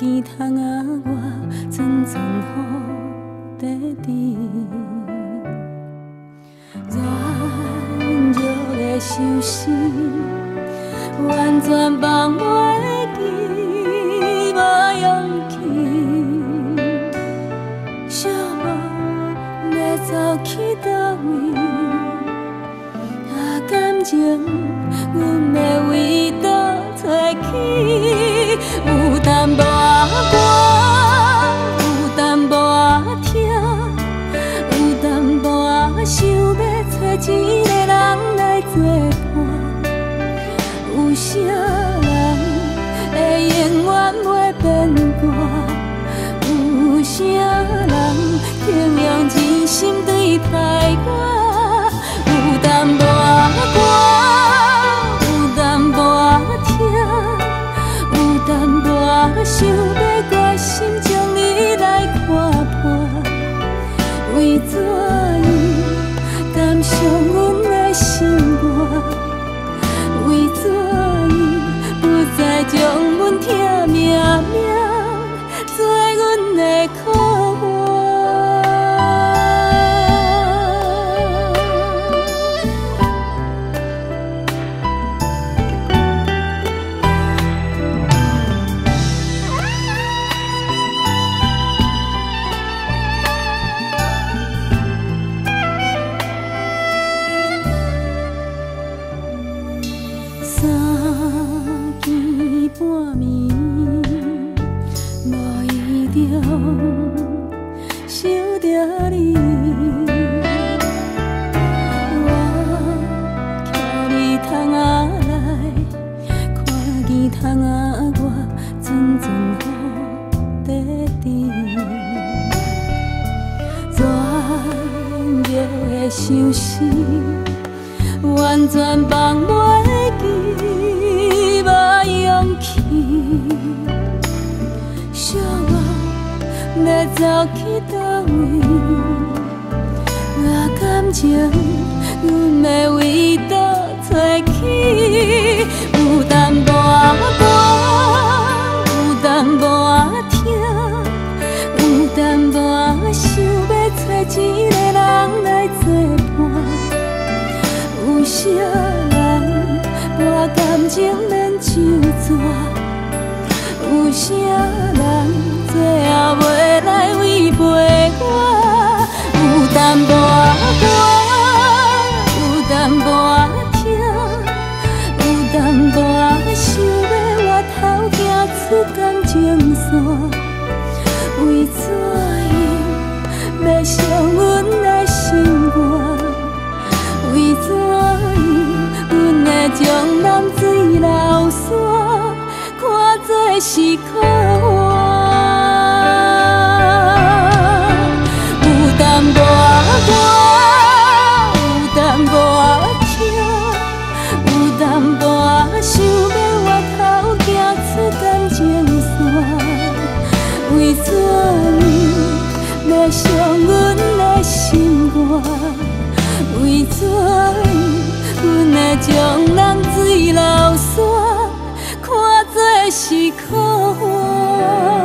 见窗仔外，阵阵雨在滴，软弱的心事，完全放袂记，无勇气，寂寞要走去倒位？啊，感情阮要为倒找起？有淡薄仔寒，有淡薄仔痛，有淡薄仔想要找一个人来作伴。有啥人会永远袂变卦？有啥人肯用真心对待我？有淡薄仔寒，有淡薄仔痛，有淡薄仔想要决心将你来看破。为怎样甘伤阮的心肝？为怎样不再将阮疼命命做阮的靠伴？三更半暝，无意中想着你，我徛伫窗仔内，看见窗仔外阵阵雨在滴，软弱的心事，完全放袂记，无勇气，寂寞要走去倒位？啊，感情阮要为倒找起？有淡薄仔寒，有淡薄仔痛，有淡薄仔想要找一个人来作伴。有啥人博感情免手纸？有啥人最后袂来违背我？有淡薄仔寒，有淡薄仔痛，有淡薄仔想要越头行出感情线。为怎样要伤阮的心肝？为怎样阮会将男水流山看作是可换？有淡薄仔寒，有淡薄仔痛，有淡薄仔想要越头行出感情线。为怎样要伤阮的心肝？为怎样阮会将人水流山看作是可换？